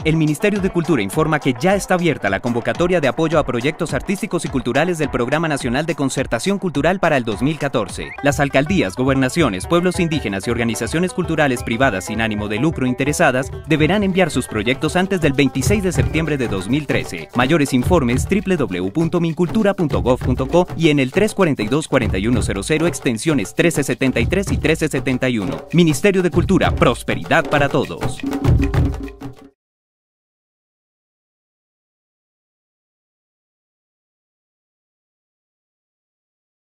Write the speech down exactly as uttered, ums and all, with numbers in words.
El Ministerio de Cultura informa que ya está abierta la convocatoria de apoyo a proyectos artísticos y culturales del Programa Nacional de Concertación Cultural para el dos mil catorce. Las alcaldías, gobernaciones, pueblos indígenas y organizaciones culturales privadas sin ánimo de lucro interesadas deberán enviar sus proyectos antes del veintiséis de septiembre de dos mil trece. Mayores informes doble u doble u doble u punto mincultura punto gov punto co y en el tres cuatro dos, cuatro uno cero cero extensiones trece setenta y tres y trece setenta y uno. Ministerio de Cultura, prosperidad para todos.